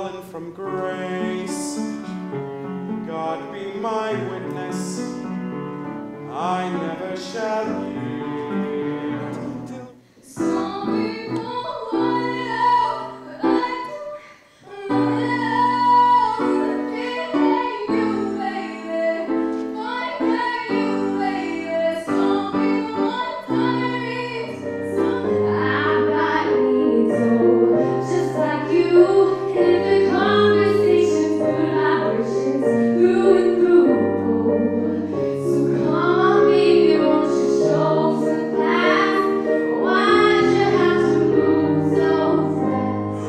fallen from grace. God be my witness, I never shall yield till some people want it all, but I don't want it all. You, baby, why can't you, baby? Some people want diamonds, some I've got needs, oh, just like you. And the conversations full vibrations through and through. So come on, baby, won't you show some class? Why'd you have to move so fast?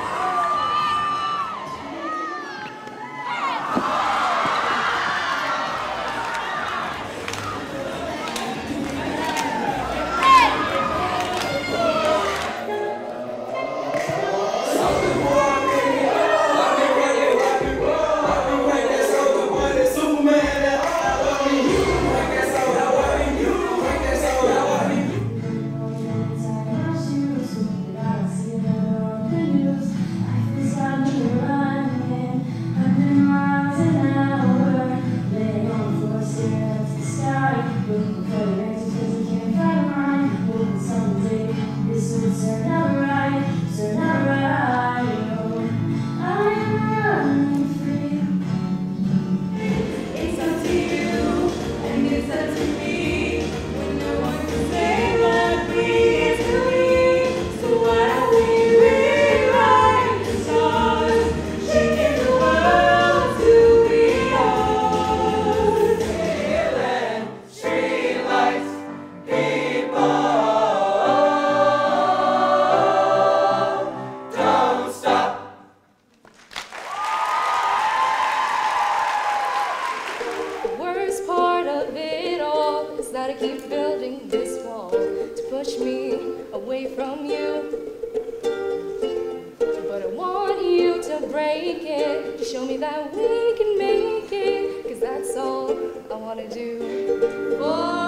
It's up to you, and it's up to me. When no one can say what we do, so why don't we rewrite the stars, shaking the world to be ours? Feeling streetlights, people, don't stop. The worst part of it all is that I keep building this wall to push me away from you. But I want you to break it, to show me that we can make it, 'cause that's all I want to do for